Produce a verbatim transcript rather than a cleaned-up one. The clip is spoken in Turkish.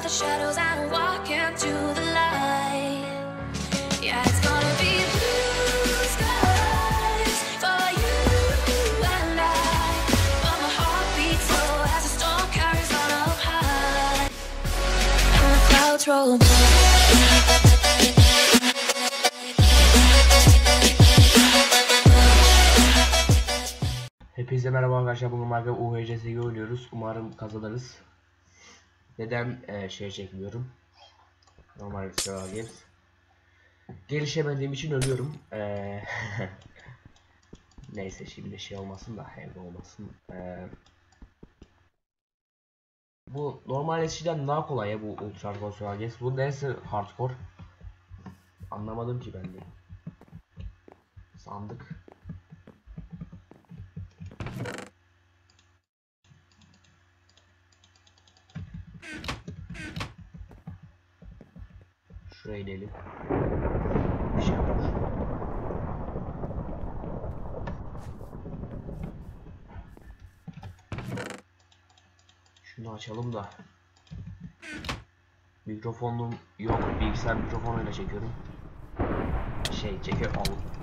shadows and walk into the light. Yeah, it's gonna be blue skies for you and I. But my heart beats slow as the storm carries on up high, and the clouds roll by. Hepinize merhaba arkadaşlar, bugün Marga U H C S G oynuyoruz. Umarım kazanırız. Neden e, şey çekmiyorum? Normal Survival Games. Gelişemediğim için ölüyorum. E, Neyse, şimdi şey olmasın da evde olmasın. E, bu normal eskiden daha kolay ya, bu Ultra Hardcore Survival Games. Bu neyse hardcore. Anlamadım ki ben de. Sandık. Şuraya inelim. Bir şey olur. Şunu açalım da. Mikrofonum yok. Bilgisayar mikrofonuyla çekiyorum. Şey çekiyor. Al.